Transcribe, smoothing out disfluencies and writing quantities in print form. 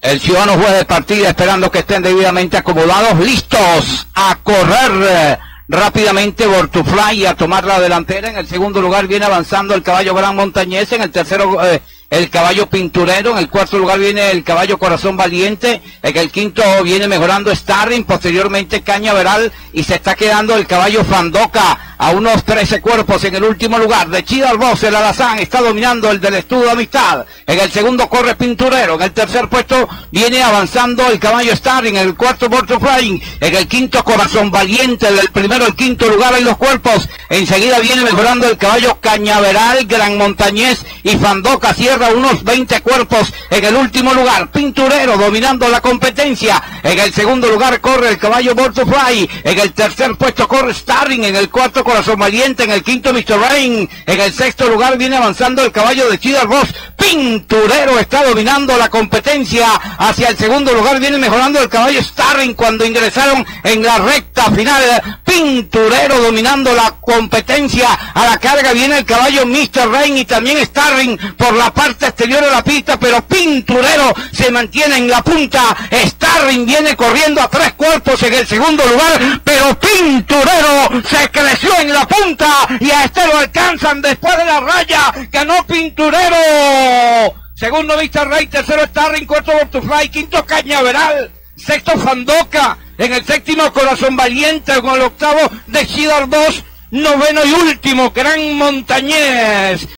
El ciudadano juez de partida esperando que estén debidamente acomodados, listos a correr rápidamente Bortufly y a tomar la delantera. En el segundo lugar viene avanzando el caballo Gran Montañés, en el tercero el caballo Pinturero, en el cuarto lugar viene el caballo Corazón Valiente, en el quinto viene mejorando Starring, posteriormente Cañaveral y se está quedando el caballo Fandoca a unos 13 cuerpos. En el último lugar de Chidal Boss, el Alazán está dominando el del Estudio de Amistad, en el segundo corre Pinturero, en el tercer puesto viene avanzando el caballo Starring, en el cuarto Butterfly, en el quinto Corazón Valiente, del primero al quinto lugar en los cuerpos, enseguida viene mejorando el caballo Cañaveral, Gran Montañés y Fandoca, cierra unos 20 cuerpos. En el último lugar Pinturero dominando la competencia, en el segundo lugar corre el caballo Butterfly, en el tercer puesto corre Starring, en el cuarto Corazón Valiente, en el quinto Mr. Rain, en el sexto lugar viene avanzando el caballo de Chidal Boss. Pinturero está dominando la competencia, hacia el segundo lugar viene mejorando el caballo Starring cuando ingresaron en la recta final. Pinturero dominando la competencia, a la carga viene el caballo Mr. Rain y también Starring por la parte exterior de la pista, pero Pinturero se mantiene en la punta. Starring viene corriendo a 3 cuerpos en el segundo lugar, pero Pinturero se creció en la punta y a este lo alcanzan después de la raya. Ganó Pinturero. Segundo Mr. Rain, tercero Starring, cuarto Butterfly, quinto Cañaveral, sexto Fandoca, en el séptimo Corazón Valiente, con el octavo de Chidal Boss, noveno y último Gran Montañés.